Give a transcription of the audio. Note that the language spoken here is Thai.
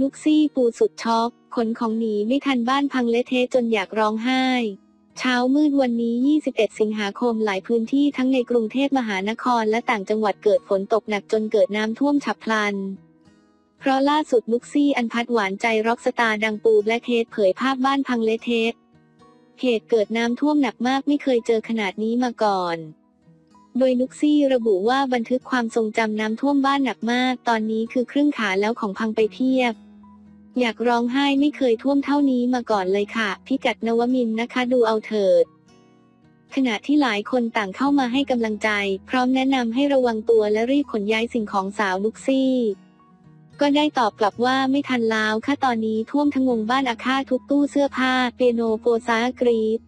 นุกซี่ปูสุดช็อกขนของหนีไม่ทันบ้านพังเละเทะจนอยากร้องไห้เช้ามืดวันนี้21 สิงหาคมหลายพื้นที่ทั้งในกรุงเทพมหานครและต่างจังหวัดเกิดฝนตกหนักจนเกิดน้ำท่วมฉับพลันเพราะล่าสุดนุกซี่อัญพัฒน์หวานใจร็อกสตาร์ดังปูแบล็คเฮดเผยภาพบ้านพังเละเทะเหตุเกิดน้ำท่วมหนักมากไม่เคยเจอขนาดนี้มาก่อนโดยนุกซี่ระบุว่าบันทึกความทรงจำน้ำท่วมบ้านหนักมากตอนนี้คือครึ่งขาแล้วของพังไปเพียบอยากร้องไห้ไม่เคยท่วมเท่านี้มาก่อนเลยค่ะพิกัดนวมินทร์นะคะดูเอาเถิดขณะที่หลายคนต่างเข้ามาให้กำลังใจพร้อมแนะนำให้ระวังตัวและรีบขนย้ายสิ่งของสาวนุกซี่ก็ได้ตอบกลับว่าไม่ทันแล้วค่ะตอนนี้ท่วมทั้งวงบ้านอาฆาตทุกตู้เสื้อผ้าเปียโนโฟซากรีด